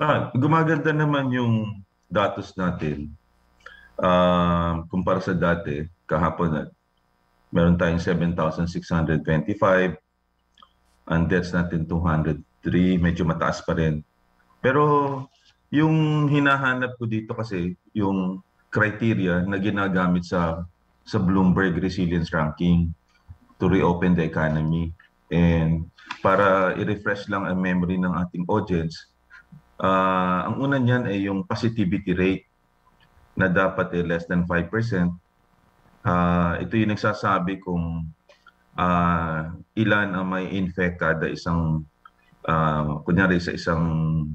Gumaganda naman yung datos natin. Kumpara sa dati, kahapon na meron tayong 7,625, ang deaths natin 203, medyo mataas pa rin. Pero yung hinahanap ko dito kasi yung criteria na ginagamit sa Bloomberg Resilience Ranking to reopen the economy. And para i-refresh lang ang memory ng ating audience, ang una niyan ay yung positivity rate na dapat less than 5%. Ito yung nagsasabi kung ilan ang may infect kada isang, kunyari sa isang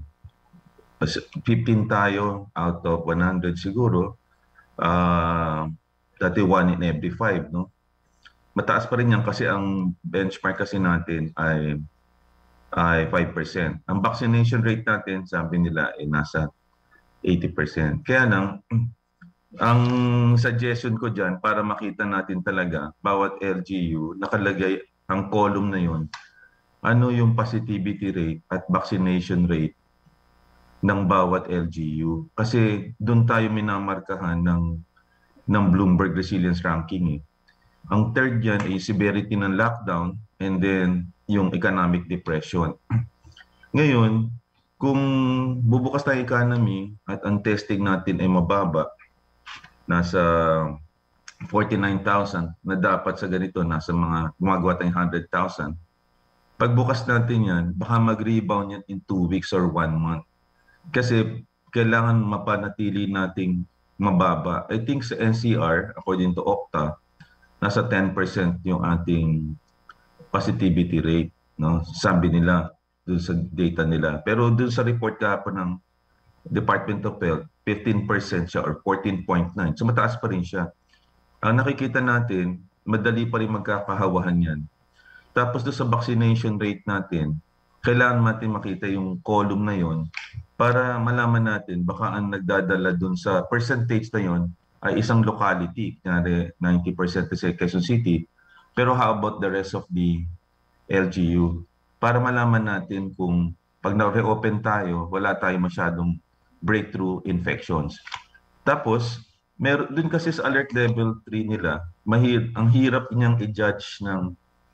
15 tayo out of 100 siguro, dati 1 in every 5, no? Mataas pa rin yan kasi ang benchmark kasi natin ay 5%. Ang vaccination rate natin, sabi nila, ay nasa 80%. Kaya nang, ang suggestion ko dyan, para makita natin talaga, bawat LGU, nakalagay ang column na yun, ano yung positivity rate at vaccination rate ng bawat LGU. Kasi doon tayo minamarkahan ng Bloomberg Resilience Ranking. Ang third yan ay severity ng lockdown and then yung economic depression. Ngayon, kung bubukas tayo economy at ang testing natin ay mababa, nasa 49,000 na dapat sa ganito, nasa mga gumagawa tayong 100,000. Pagbukas natin yan, baka mag-rebound yan in 2 weeks or 1 month. Kasi kailangan mapanatili nating mababa. I think sa NCR, according to Okta, nasa 10% yung ating positivity rate, no? Sabi nila dun sa data nila. Pero dun sa report kahapon ng Department of Health, 15% siya or 14.9. So mataas pa rin siya. Ang nakikita natin, madali pa rin magkakahawahan yan. Tapos doon sa vaccination rate natin, kailangan natin makita yung column na yon para malaman natin baka ang nagdadala doon sa percentage na yon ay isang locality, kunyari 90% sa Quezon City, pero how about the rest of the LGU? Para malaman natin kung pag na-reopen tayo, wala tayong masyadong breakthrough infections. Tapos, dun kasi sa alert level 3 nila, ang hirap niyang i-judge ng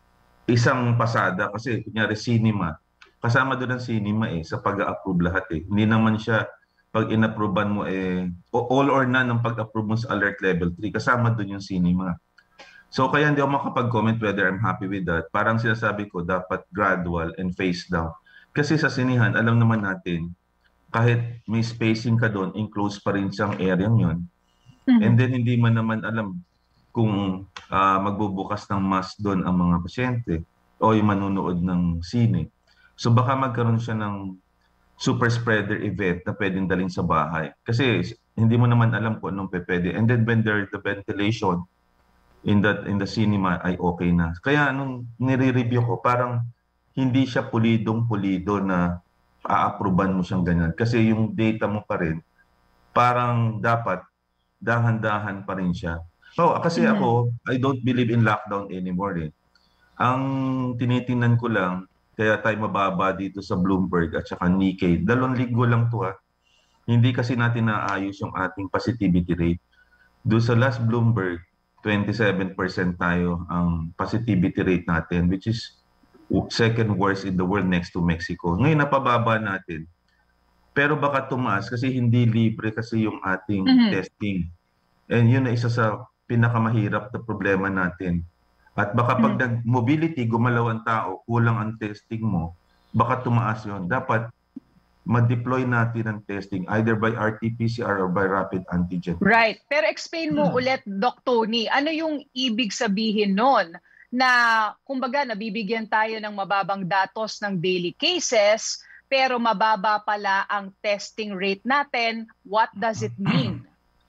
isang pasada kasi kunyari cinema, kasama doon ang cinema sa pag-approve lahat Hindi naman siya pag inapprovean mo all or none ng pag-approve mo sa alert level 3, kasama doon yung cinema. So kaya hindi ako makapag-comment whether I'm happy with that. Parang sinasabi ko, dapat gradual and phase down. Kasi sa sinihan, alam naman natin, kahit may spacing ka doon, enclosed pa rin siyang area yun. And then hindi man naman alam kung magbubukas ng mask doon ang mga pasyente o yung manunood ng sine. So baka magkaroon siya ng super spreader event na pwedeng dalhin sa bahay. Kasi hindi mo naman alam kung anong pwede. And then when the ventilation in the cinema ay okay na. Kaya nung nire-review ko, parang hindi siya pulidong-pulido na a-approvean mo siyang ganyan. Kasi yung data mo pa rin, parang dapat dahan-dahan pa rin siya. Kasi ako, I don't believe in lockdown anymore Ang tinitingnan ko lang, kaya tayo mababa dito sa Bloomberg at saka Nikkei, 2 linggo lang to Hindi kasi natin naayos yung ating positivity rate. Doon sa last Bloomberg, 27% tayo ang positivity rate natin, which is second worst in the world next to Mexico. Ngayon, napababa natin. Pero baka tumaas kasi hindi libre kasi yung ating testing. And yun na isa sa pinakamahirap na problema natin. At baka pag nag-mobility, gumalaw ang tao, kulang ang testing mo, baka tumaas yun. Dapat ma-deploy natin ang testing either by RT-PCR or by rapid antigen. Right. Pero explain mo ulit, Doc Tony, ano yung ibig sabihin nun na kumbaga nabibigyan tayo ng mababang datos ng daily cases pero mababa pala ang testing rate natin? What does it mean?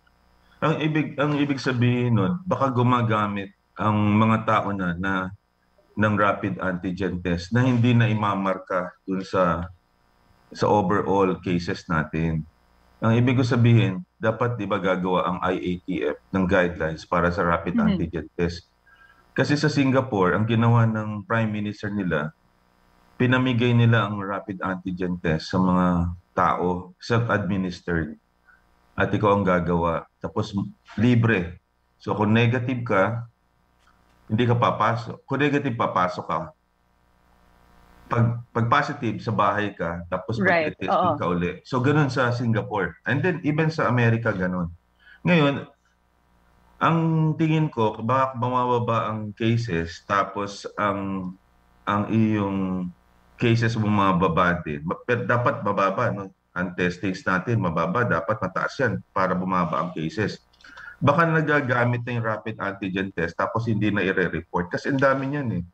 Ang ibig sabihin nun, baka gumagamit ang mga tao na ng rapid antigen test na hindi na imamarka dun sa overall cases natin. Ang ibig ko sabihin, dapat 'di ba gagawa ang IATF ng guidelines para sa rapid antigen test. Kasi sa Singapore, ang ginawa ng Prime Minister nila, pinamigay nila ang rapid antigen test sa mga tao, self-administered, at ikaw ang gagawa. Tapos libre. So kung negative ka, hindi ka papasok. Kung negative, papasok ka. Pag positive, sa bahay ka, tapos Right. magte-testing Oo. ka uli. So ganun sa Singapore. And then even sa Amerika, ganun. Ngayon, ang tingin ko, baka bumababa ang cases, tapos ang iyong cases bumababa din. Pero dapat bababa, no? Ang testings natin, mababa. Dapat mataas yan para bumaba ang cases. Baka nagagamit na yung rapid antigen test tapos hindi na i-report. Kasi ang dami niyan eh.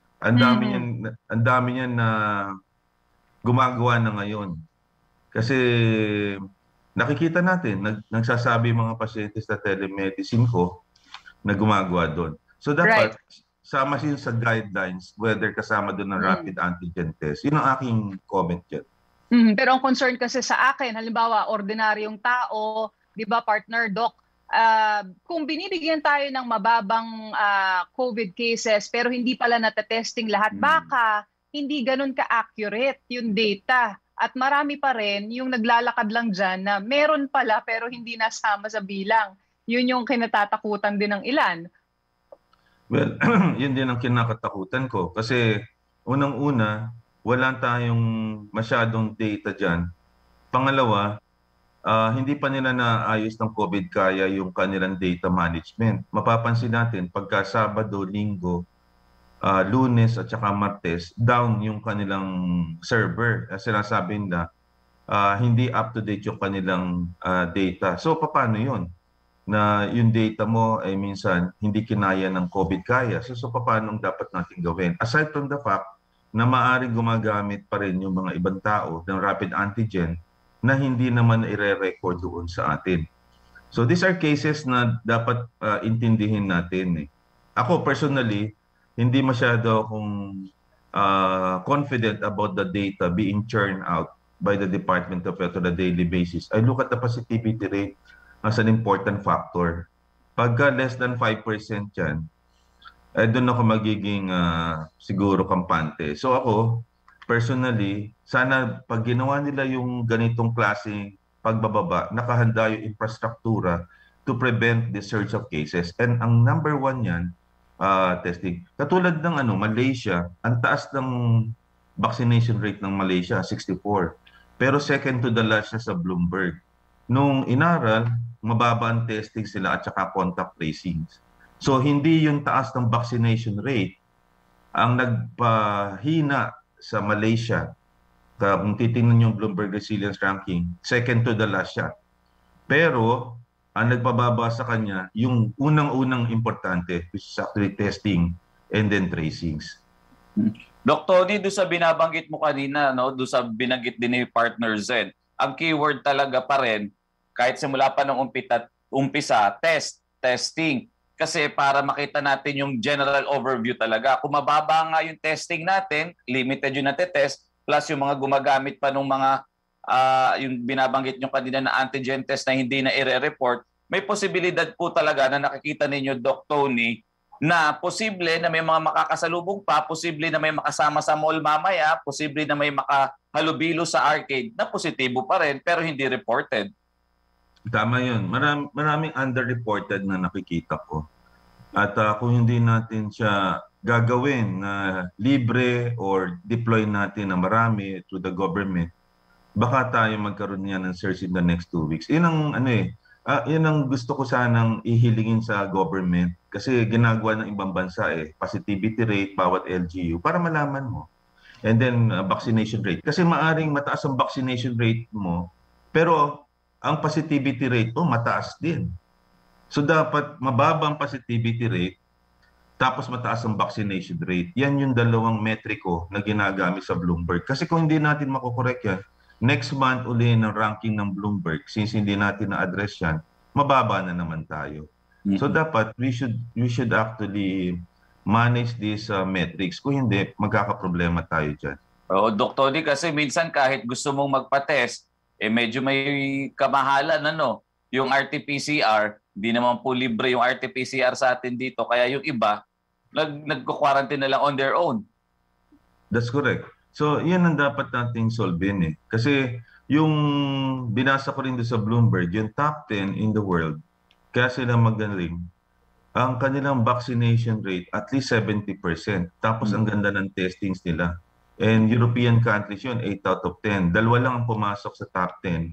Ang dami niyan na gumagawa na ngayon. Kasi nakikita natin, nagsasabi mga pasyente sa telemedicine ko na gumagawa doon. So dapat sama siya sa guidelines whether kasama doon ng rapid antigen test. Yun ang aking comment dyan. Pero ang concern kasi sa akin, halimbawa, ordinaryong tao, di ba partner, Doc, kung binibigyan tayo ng mababang COVID cases pero hindi pala natetesting lahat, baka hindi ganun ka-accurate yung data. At marami pa rin yung naglalakad lang dyan na meron pala pero hindi nasama sa bilang. Yun yung kinatatakutan din ng ilan. Well, yun din ang kinakatakutan ko. Kasi unang-una, wala tayong masyadong data dyan. Pangalawa, hindi pa nila naayos ng COVID kaya yung kanilang data management. Mapapansin natin, pagka Sabado, Linggo, Lunes at saka Martes, down yung kanilang server. Sinasabi nila, hindi up-to-date yung kanilang data. So, paano yun? Na yung data mo ay minsan hindi kinaya ng COVID kaya. So paano dapat natin gawin? Aside from the fact na maaaring gumagamit pa rin yung mga ibang tao ng rapid antigen na hindi naman ire-record doon sa atin. So these are cases na dapat intindihin natin. Ako personally, hindi masyado akong confident about the data being churned out by the Department of Health on a daily basis. I look at the positivity rate as an important factor. Pagka less than 5% yan, doon ako magiging siguro kampante. So ako, personally, sana pag ginawa nila yung ganitong klaseng pagbababa, nakahanda yung infrastruktura to prevent the surge of cases. And ang number one yan, testing. Katulad ng Malaysia, ang taas ng vaccination rate ng Malaysia, 64. Pero second to the last siya sa Bloomberg. Nung inaral, mababa ang testing sila at saka contact tracing. So hindi yung taas ng vaccination rate ang nagpahina sa Malaysia. Kung titingnan yung Bloomberg Resilience Ranking, second to the last siya. Pero ang nagpababa sa kanya, yung unang-unang importante, which is actually testing and then tracings. Dr. Tony, doon sa binabanggit mo kanina, no, doon sa binanggit din ni Partner Zen, ang keyword talaga pa rin, kahit simula pa ng umpisa, testing. Kasi para makita natin yung general overview talaga. Kung mababa nga yung testing natin, limited yung natetest, plus yung mga gumagamit pa ng mga, yung binabanggit nyo kanina na antigen test na hindi na i-report, may posibilidad po talaga na nakikita ninyo, Doc Tony, na posible na may mga makakasalubong pa, posible na may makasama sa mall mamaya, posible na may makahalubilo sa arcade na positibo pa rin pero hindi reported. Tama yun. Maraming underreported na nakikita ko. At kung hindi natin siya gagawin na libre or deploy natin na marami to the government, baka tayo magkaroon niya ng surge in the next 2 weeks. Yun ang yun ang gusto ko sanang ihilingin sa government kasi ginagawa ng ibang bansa positivity rate bawat LGU para malaman mo. And then vaccination rate. Kasi maaring mataas ang vaccination rate mo pero ang positivity rate mo mataas din. So dapat mababa ang positivity rate tapos mataas ang vaccination rate. Yan yung dalawang metriko na ginagamit sa Bloomberg. Kasi kung hindi natin makokorek yan, next month uli ng ranking ng Bloomberg, since hindi natin na-address yan, mababa na naman tayo. So dapat we should actually manage these metrics. Kung hindi, magkakaproblema tayo dyan. Oo, Dr. Tony, kasi minsan kahit gusto mong magpa-test, medyo may kamahalan, yung RT-PCR, hindi naman po libre yung RT-PCR sa atin dito. Kaya yung iba, nagko-quarantine na lang on their own. That's correct. So, yan ang dapat nating solvein Kasi Yung binasa ko rin doon sa Bloomberg, yung top 10 in the world, kaya sila magaling, ang kanilang vaccination rate at least 70%. Tapos ang ganda ng testings nila. And European countries yun, 8 out of 10. Dalawa lang ang pumasok sa top 10.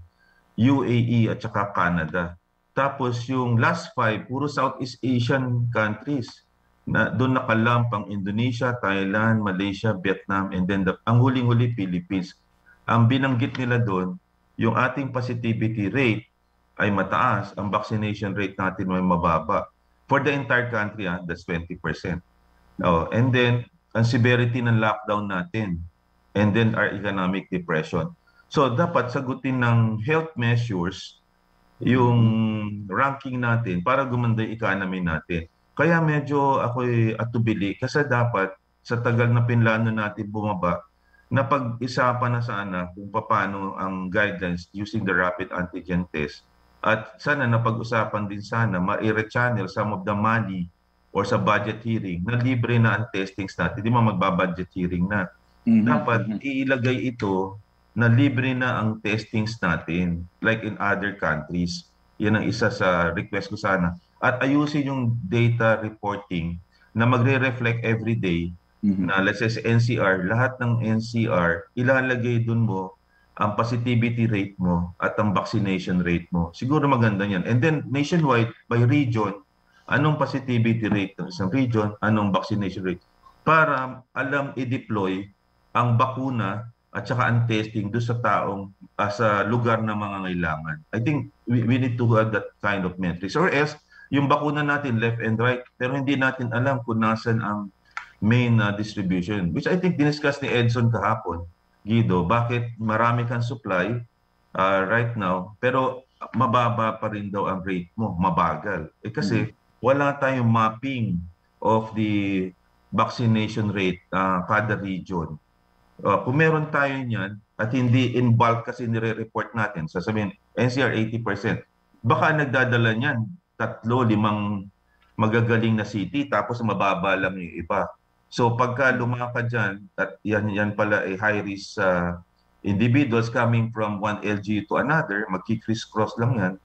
UAE at saka Canada. Tapos yung last 5, puro Southeast Asian countries. Na, doon nakalamp ang Indonesia, Thailand, Malaysia, Vietnam, and then ang huling-huli Philippines. Ang binanggit nila doon, yung ating positivity rate ay mataas, ang vaccination rate natin ay mababa. For the entire country, that's 20%. Oh, and then, ang severity ng lockdown natin, and then our economic depression. So, dapat sagutin ng health measures yung ranking natin para gumanda yung economy natin. Kaya medyo ako'y atubili kasi dapat sa tagal na pinlano natin bumaba, na pag-isapan na sana kung paano ang guidelines using the rapid antigen test. At sana napag-usapan din sana, ma-rechannel some of the money or sa budget hearing na libre na ang testings natin. Di ba magbabudget hearing na? Dapat iilagay ito na libre na ang testings natin like in other countries. Yan ang isa sa request ko sana. At ayusin yung data reporting na magre-reflect every day na let's say sa NCR, lahat ng NCR, ilalagay dun mo ang positivity rate mo at ang vaccination rate mo. Siguro maganda yan. And then nationwide, by region, anong positivity rate ng isang region, anong vaccination rate, para alam i-deploy ang bakuna at saka ang testing doon sa taong sa lugar na mangangailangan. I think we need to have that kind of metrics. Or else, yung bakuna natin left and right, pero hindi natin alam kung nasan ang main distribution. Which I think diniscuss ni Edson kahapon, Guido, bakit marami kang supply right now, pero mababa pa rin daw ang rate mo, mabagal. Kasi wala tayong mapping of the vaccination rate kada region. Kung meron tayo niyan at hindi in bulk kasi nire-report natin, sasabihin NCR 80%, baka nagdadala niyan 3, 5 magagaling na city tapos mababa lang yung iba. So pagka lumakad dyan, at yan pala ay high risk individuals coming from one LGU to another, magki-criss-cross lang yan,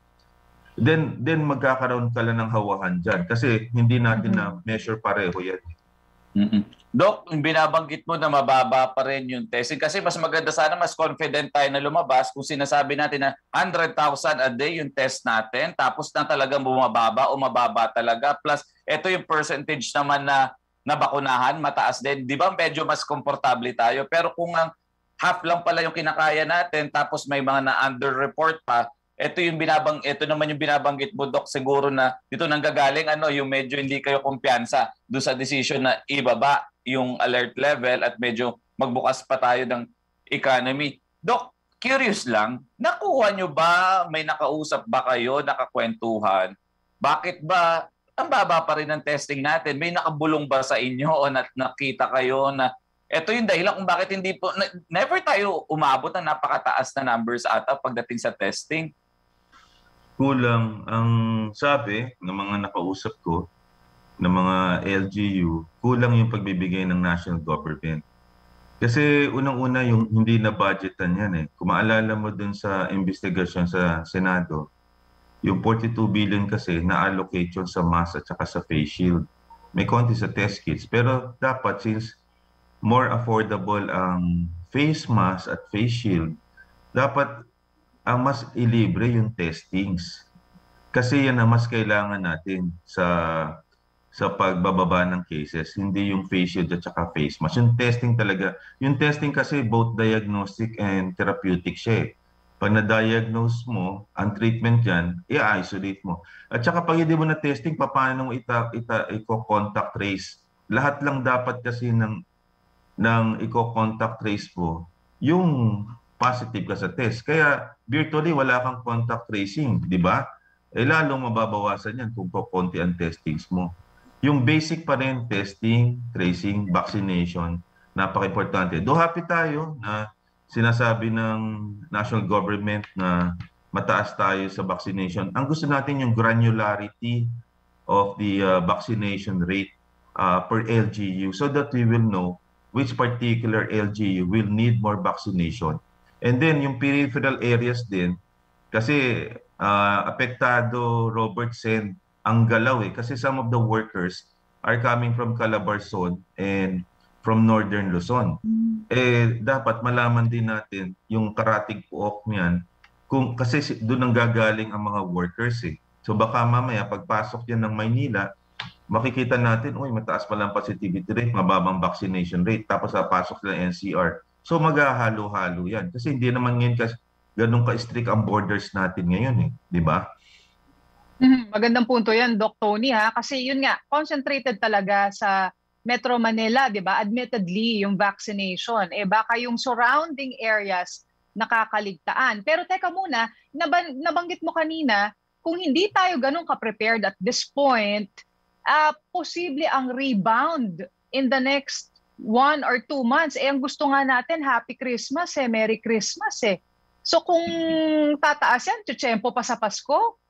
then magkakaroon ka lang ng hawahan dyan. Kasi hindi natin na measure pareho yan. Doc, binabanggit mo na mababa pa rin yung testing. Kasi mas maganda sana, mas confident tayo na lumabas kung sinasabi natin na 100,000 a day yung test natin, tapos na talagang bumababa o mababa talaga. Plus, ito yung percentage naman na nabakunahan, mataas din. Di ba medyo mas komportable tayo? Pero kung ang half lang pala yung kinakaya natin, tapos may mga na-underreport pa, ito naman yung binabanggit mo, Doc, siguro na dito nanggagaling yung medyo hindi kayo kumpiyansa doon sa decision na ibaba yung alert level at medyo magbukas pa tayo ng economy. Doc, curious lang, nakuha nyo ba, may nakausap ba kayo, nakakwentuhan? Bakit ba ang baba pa rin ng testing natin? May nakabulong ba sa inyo o nakita kayo na ito yung dahilan kung bakit hindi po, never tayo umabot ng napakataas na numbers ata pagdating sa testing? Kulang ang sabi ng mga nakausap ko, ng mga LGU, kulang yung pagbibigay ng national government. Kasi unang-una yung hindi na budgetan yan . Kung maalala mo dun sa investigasyon sa Senado, yung 42 billion kasi na-allocate yun sa mask at saka sa face shield. May konti sa test kits. Pero dapat since more affordable ang face mask at face shield, dapat ang mas ilibre yung testings. Kasi yan ang mas kailangan natin sa pagbababa ng cases, hindi yung face shield at saka face mask. Yung testing talaga, yung testing kasi both diagnostic and therapeutic siya . Pag na-diagnose mo, ang treatment yan, i-isolate mo. At saka pag hindi mo na testing, paano mo i-contact trace? Lahat lang dapat kasi ng i-contact trace mo, yung positive ka sa test. Kaya virtually wala kang contact tracing, di ba? Lalong mababawasan yan kung konti ang testings mo. Yung basic pa rin, testing, tracing, vaccination, napaka-importante. Do happy tayo na sinasabi ng national government na mataas tayo sa vaccination. Ang gusto natin yung granularity of the vaccination rate per LGU so that we will know which particular LGU will need more vaccination. And then yung peripheral areas din, kasi apektado, Robert, Sen, ang galaw eh. Kasi some of the workers are coming from Calabarzon and from Northern Luzon. Dapat malaman din natin yung karatig puok niyan kasi doon ang gagaling ang mga workers eh. So baka mamaya pagpasok yan ng Maynila, makikita natin, uy, mataas pa lang positivity rate, mababang vaccination rate, tapos papasok sila NCR. So maghahalo-halo yan. Kasi hindi naman ngayon ganun ka-strict ang borders natin ngayon eh. Di ba? Magandang punto yan, Doc Tony, ha? Kasi yun nga, concentrated talaga sa Metro Manila, di ba? Admittedly, yung vaccination. Baka yung surrounding areas nakakaligtaan. Pero teka muna, nabanggit mo kanina, kung hindi tayo ganun ka-prepared at this point, posible ang rebound in the next 1 or 2 months. Ang gusto nga natin, Happy Christmas Merry Christmas So kung tataas yan, tiyempo pa sa Pasko?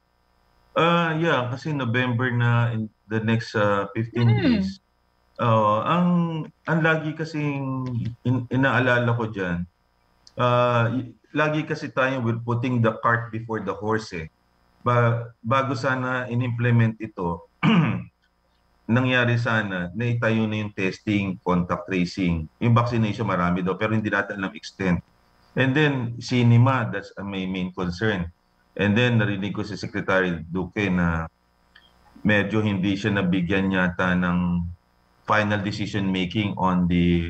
Yeah, kasi November na in the next 15 days. Ang lagi kasing inaalala ko dyan, lagi kasi tayo we're putting the cart before the horse bago sana in-implement ito, nangyari sana na itayo na yung testing, contact tracing. Yung vaccination marami daw pero hindi natin alam extent. And then cinema, that's my main concern. And then narinig ko si Secretary Duque na medyo hindi siya nabigyan yata ng final decision making on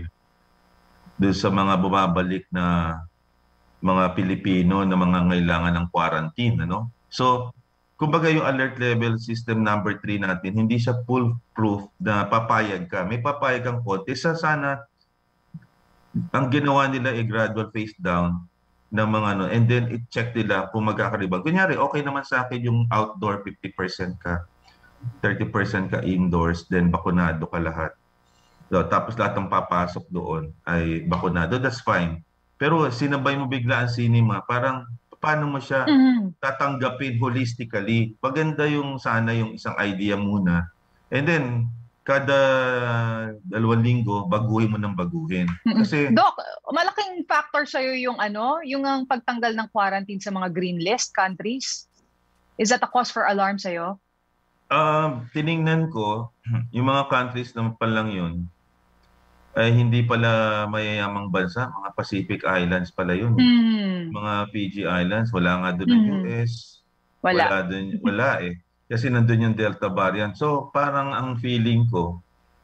doon sa mga bumabalik na mga Pilipino na mga ngailangan ng quarantine, ano? So, kumbaga yung alert level system number 3 natin, hindi siya foolproof na papayag ka. May papayag kang konti. Sana ang ginawa nila gradual phase down ng mga and then i-check nila kung magkakaribang. Kunyari, okay naman sa akin yung outdoor 50% ka, 30% ka indoors, then bakunado ka lahat. So, tapos lahat ng papasok doon ay bakunado, that's fine. Pero sinabay mo bigla ang cinema, parang paano mo siya tatanggapin holistically? Maganda yung sana yung isang idea muna. And then, kada 2 linggo, baguhin mo ng baguhin. Kasi, Doc, malaking factor sa'yo yung yung ang pagtanggal ng quarantine sa mga green list countries? Is that a cause for alarm sa'yo? Tiningnan ko, yung mga countries naman pa lang yun, ay hindi pala mayayamang bansa, mga Pacific Islands pala yun. Mga Fiji Islands, wala nga doon ang US. Wala Kasi nandun yung Delta variant. So parang ang feeling ko,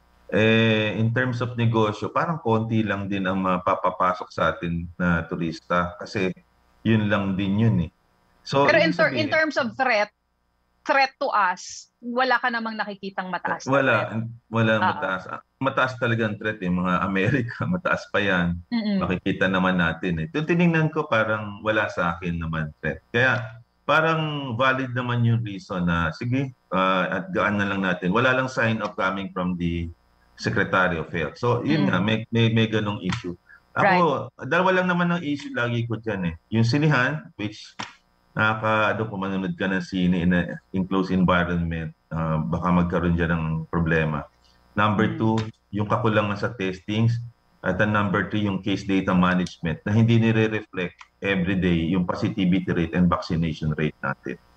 in terms of negosyo, parang konti lang din ang mapapapasok sa atin na turista. Kasi yun lang din yun eh. So, pero in terms of threat to us, wala ka namang nakikitang mataas. Wala mataas. Mataas talaga ang threat mga Amerika, mataas pa yan. Makikita naman natin Tinignan ko parang wala sa akin naman threat. Kaya parang valid naman yung reason na sige, at gaan na lang natin. Wala lang sign of coming from the Secretary of Health. So yun nga, may ganong issue. Ako, dalawa lang naman ang issue lagi ko dyan Yung sinihan, which kung manunod ka ng sine in an enclosed environment, baka magkaroon dyan ng problema. Number 2, yung kakulangan sa testings. At number 3, yung case data management na hindi nire-reflect everyday yung positivity rate and vaccination rate natin.